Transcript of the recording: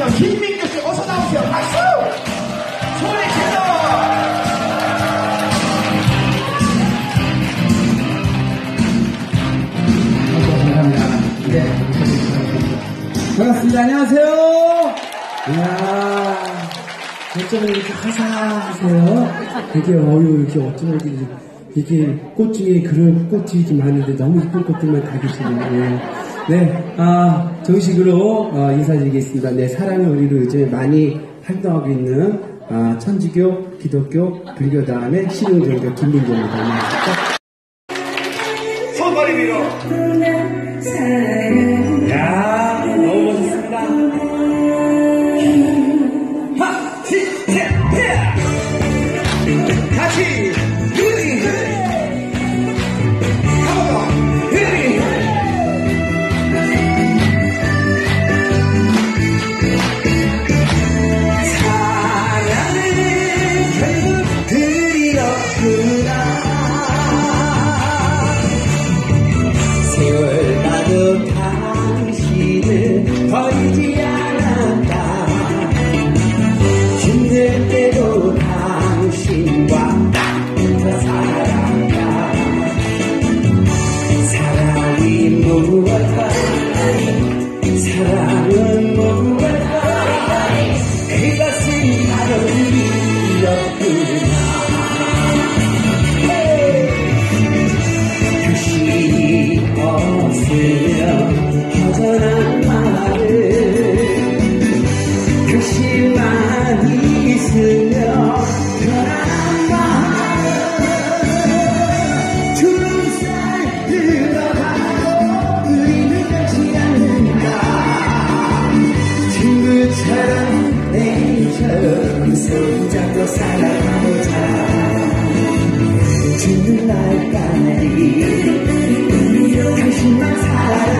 나오세요. 김민규씨 어서 나오세요. 박수! 소리 질러! 감사합니다. 네. 반갑습니다. 안녕하세요. 이야, 어쩌면 이렇게 화사하세요? 되게 이렇게 어쩌면 이렇게 꽃 중에 그런 꽃이 이렇게 많은데 너무 이쁜 꽃들만 다 계시네요. 네, 정식으로 인사드리겠습니다. 네, 사랑의 우리로 요즘 많이 활동하고 있는 천주교, 기독교, 불교 다음에 신흥종교 김민규입니다. 네. 손머리 위로. 야, 너무 멋있습니다. 하, 시, 세, 해! 같이! 버리지 않았다. 힘들 때도 당신과 딱 붙어 살았다. 사랑이 무엇일까? 사랑은 무엇일까? 그것은 바로 이었구나. 뜻이 없으면 허전한 글씨만 있으며 편안한 마음 주름살 들어가도 우리는 같지 않는다. 친구처럼 내일처럼 손잡고 살아가보자. 죽는 날까지 당신만 살아